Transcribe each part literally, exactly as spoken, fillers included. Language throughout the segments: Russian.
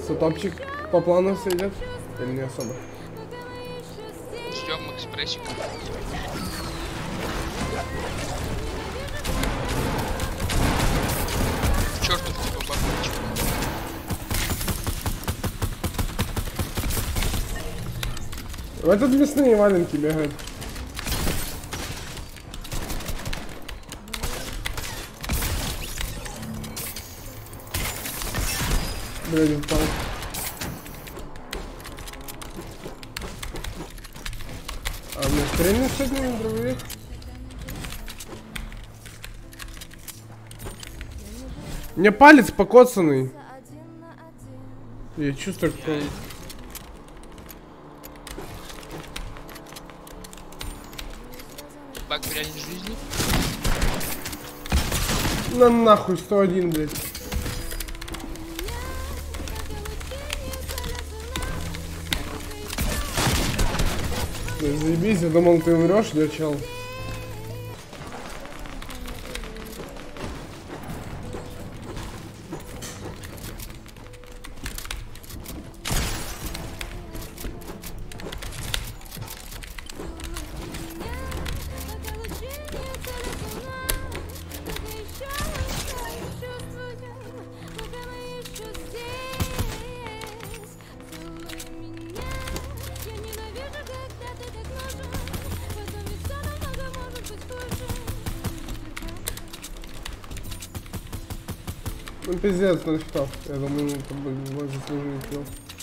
Что, топчик по плану все идет? Или не особо? Ждем экспрессик. Чертов типа бабочек. В этот мясные валенки бегают. Блядь, упал. А мне стрельнуть с одним дробовик? У меня палец покоцанный. Я чувствую, как он... Баг в реальной жизни. На нахуй, сто один, блядь. Блядь, заебись, я думал, ты умрешь, да, чел? Ну пиздец, на счетов. Я думаю, это будет мой заслуженный килл.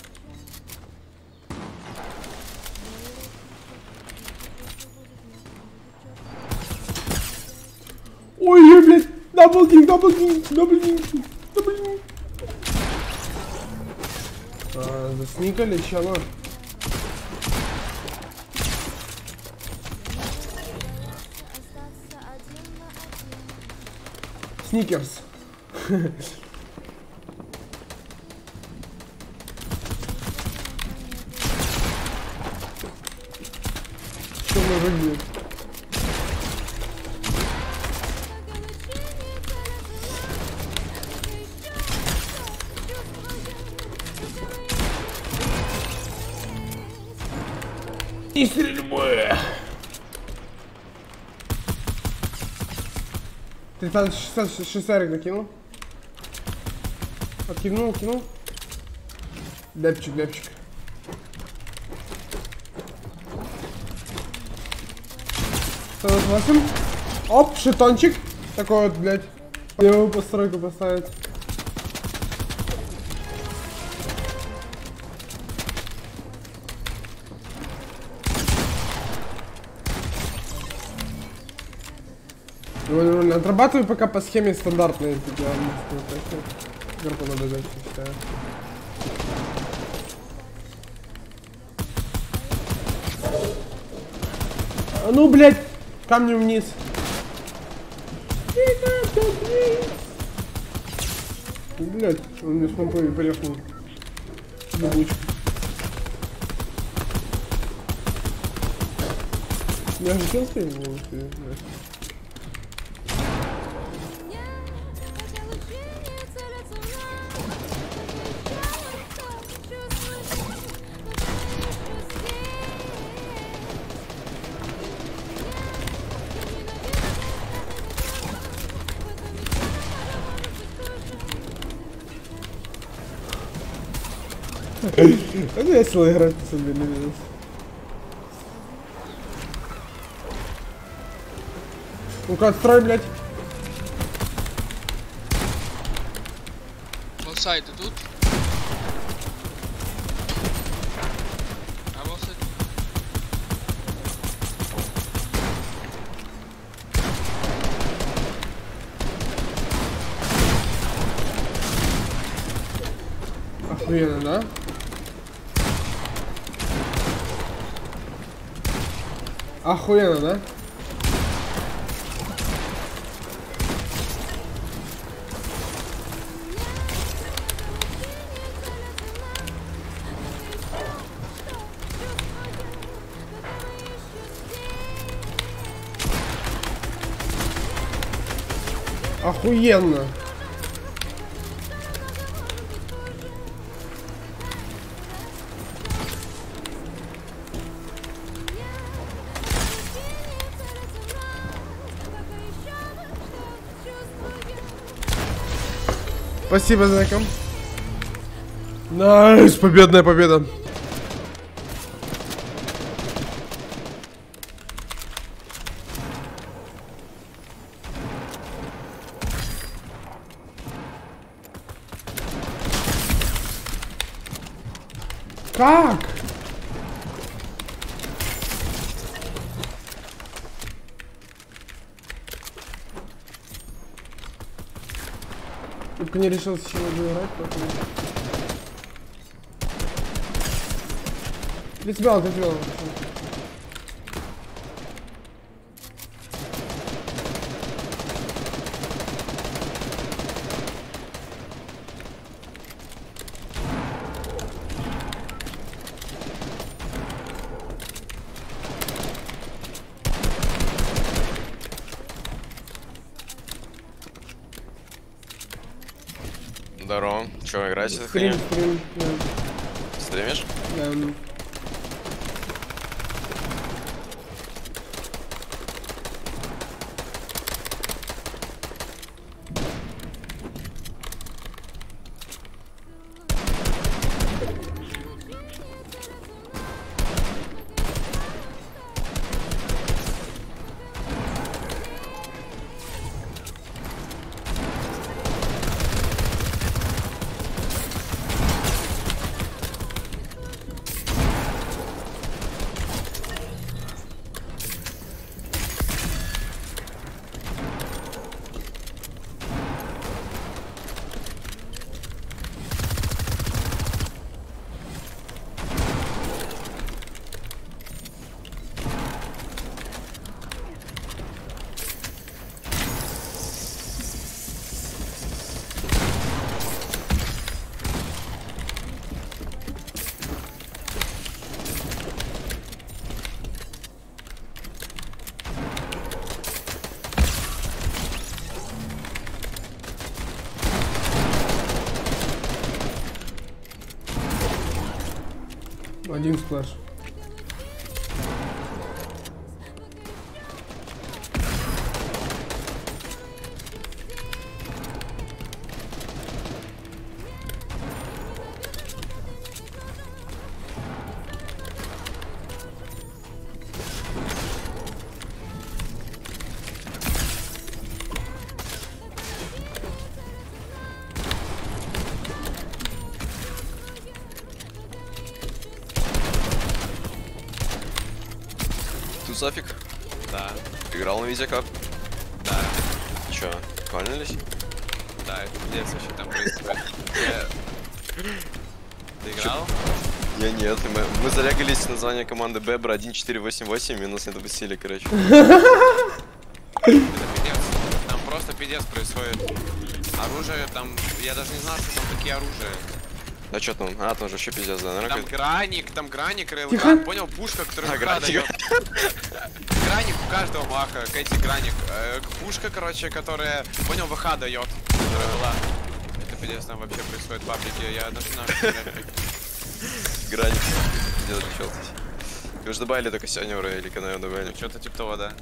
Ой, блядь! Даблкинг, даблкинг, даблкинг, даблкинг. А, засникали, чё, ну? Сникерс. Что мы выглядим? И стрельбы! Ты там шестарик накинул? Откинул, кинул? Дэпчик, дэпчик. сорок восемь. Оп, шитончик. Такой вот, блядь. Я его постройку поставить. Отрабатываю пока по схеме стандартной. Гарпу надо взять, считаю. А ну, блядь, камнем вниз. Блядь, он мне с помпой приехал. Бабучка. Я же хотел стоять, блядь. Весело играть с одним. Ну-ка, отстрой, блядь. Волсайд идут. А волсайд? Охуенно, да? Охуенно, да? Охуенно. Спасибо, Зайка. Найс, победная победа. Как? Только не решил сегодня играть, поэтому... тридцать баллов, тридцать баллов. Здорово. Че, играете в Стрим, хуйню? стрим, да. Стримишь? Да. Один сплэш. Зафиг? Да. Играл на видео как? Да. Чё, кольнулись? Да, это пиздец вообще там происходит. Ты играл? Я нет, мы, мы залягались название команды Бебра один четыре восемь восемь, и нас не допустили, короче. Это пиздец. Там просто пиздец происходит. Оружие там... Я даже не знал, что там такие оружия. А чё там? А, там же вообще пиздец, да, наверное. Там как- граник, там граник, рейлган, понял? Пушка, которая А, ХК граник. дает. Граник у каждого маха, Кэти граник. Э, Пушка, короче, которая, понял, ВХ дает. Которая была. Это пиздец там вообще происходит в паблике, я даже не знаю, что играть. Граник. Где заключался? Вы же добавили только сегодня уже, или когда добавили? Что-то типа того, да.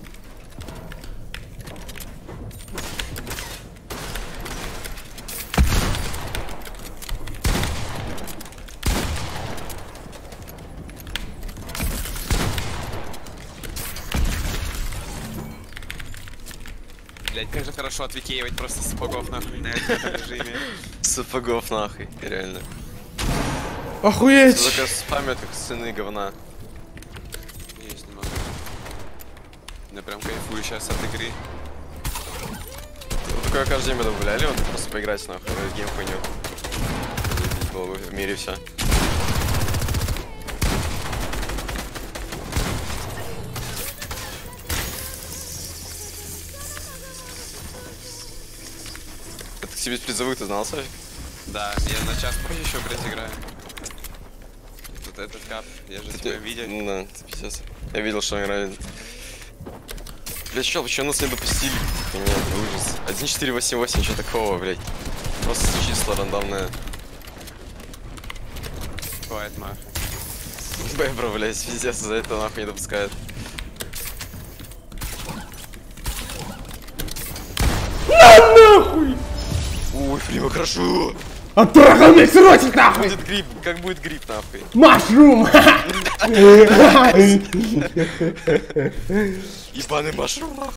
Блять, как же хорошо отвикеивать просто сапогов нахуй на этом режиме. Сапогов нахуй, реально. Охуеть! Только спамят как сыны говна. Есть немного. Я прям кайфую сейчас от игры. Вот такое каждый день бы добавляли, вот просто поиграть нахуй, в гейм хуйню. Было бы в мире все. Это тебе без призовых, ты знал, Савик? Да, я на час позже еще, блять, играю. Вот этот кап, я же тебя видел. Да, это пиздец. Я видел, что он играет. Блять, чё, почему нас не допустили? Нет, ужас. один четыре восемь восемь, что такого, блять? Просто числа рандомное. Бывает, мах. Бэбра, блять, пиздец, за это нахуй не допускают. На нахуй! Ух, Блин, хорошо. Оттрахал мне срочек нахуй! Будет гриб, как будет гриб, нахуй. Машрум! Ебаный машрум, нахуй.